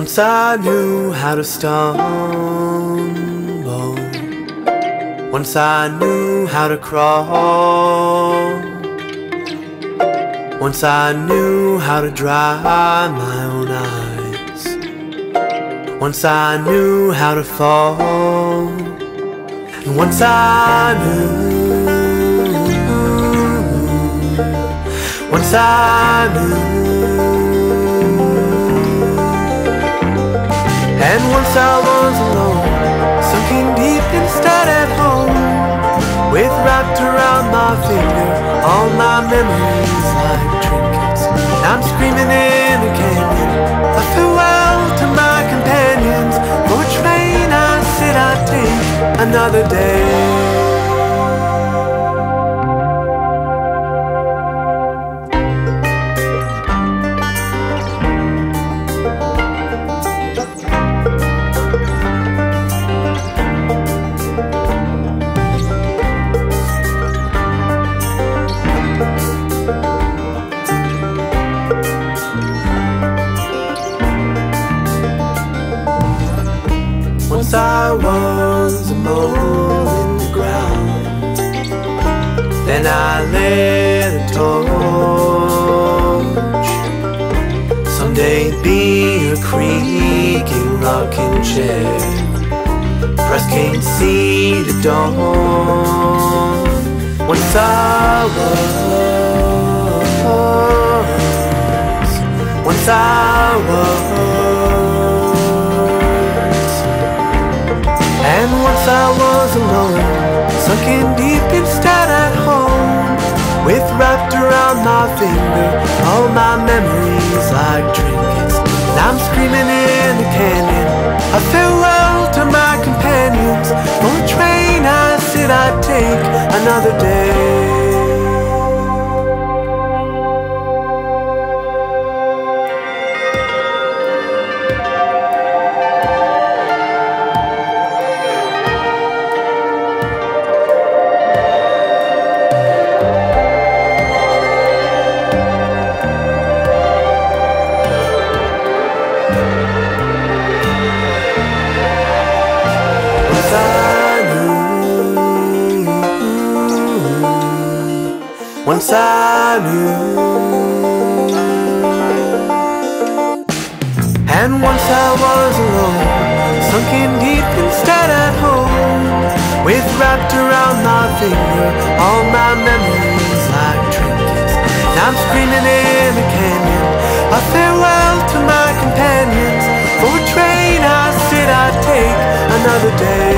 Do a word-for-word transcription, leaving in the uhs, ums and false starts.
Once I knew how to stumble, once I knew how to crawl, once I knew how to dry my own eyes, once I knew how to fall, and once I knew, once I knew, and once I was alone, sunken deep instead at home, with wrapped around my finger all my memories like trinkets. And I'm screaming in a canyon, a farewell to my companions. For a train I said I'd take another day. Once I was a mole in the ground, then I lit a torch. Someday be a creaking rocking chair, press can't see the dawn. Once I was, once I was, and once I was alone, sunken deep instead at home, with wrapped around my finger all my memories like trinkets. And I'm screaming in the canyon, a farewell to my companions. For a train I said I'd take another day. Once I knew, and once I was alone, sunken deep instead at home, with wrapped around my finger all my memories like trinkets. And I'm screaming in a canyon, a farewell to my companions. For a train I said I'd take another day.